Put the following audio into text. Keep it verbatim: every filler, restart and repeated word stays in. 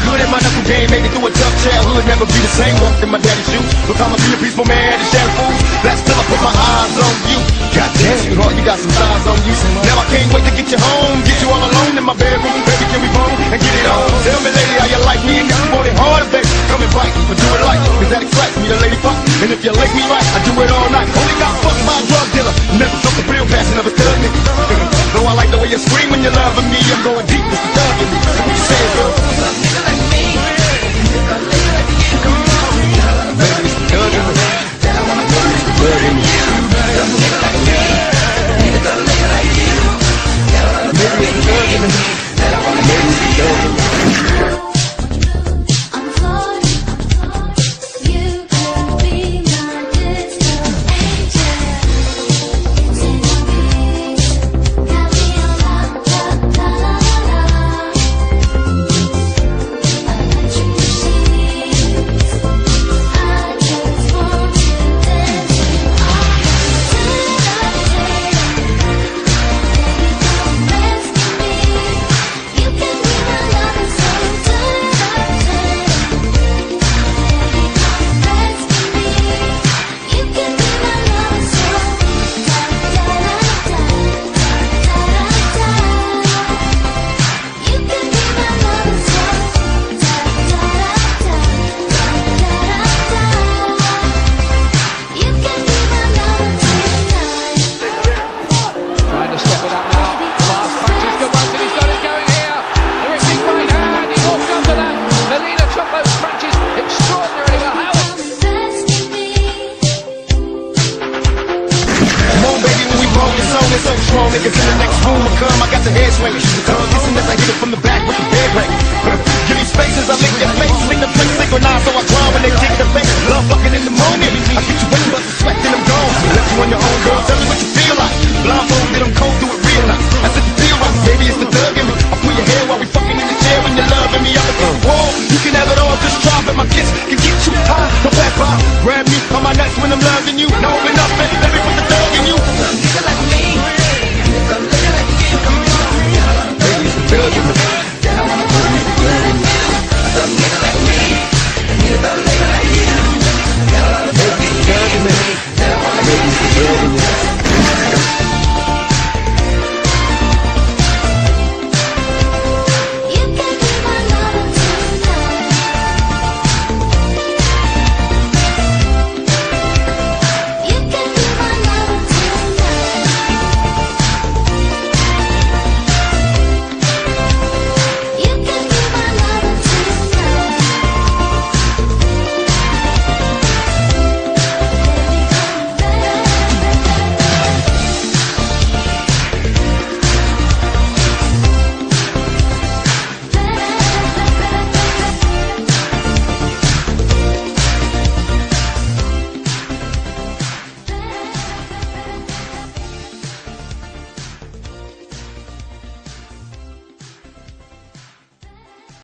good at my knuckle game, made it through a tough childhood, never be the same. Walked in my daddy's shoes, look how I be a peaceful man, and share food. That's till I put my eyes on you. Goddamn, sweetheart, you got some thighs on you. Now I can't wait to get you home, get you all alone in my bedroom. Baby, can we bone and get it on? Tell me, lady, how you like me, and if you want it harder, baby, come and bite, but do it like, cause that excites me, the lady fuck. And if you like me right, I do it all night. Only got fucked by a drug dealer, never felt the real passion of a thug nigga. Though I like the way you scream when you're loving me, I'm going deep, it's the thug in me. So what you say, girl? So strong, niggas in the next room will come. I got the head swing. Uh, listen as I hit it from the back with the head ring. Uh, give me spaces, I lick your face, make the place synchronize so I cry when they take the face. Love fucking in the moment. I get you wet, but sweat, then I'm gone. Left you on your own, girl. Tell me what you feel like. Blindfold, then I'm cold, do it real nice. I said you feel right, baby, it's the thug in me. I pull your hair while we fucking in the chair when you're loving me. I'm against the wall. You can have it all, just drop it. My kiss can get you high. Don't back by. Grab me on my nuts when I'm loving you. No,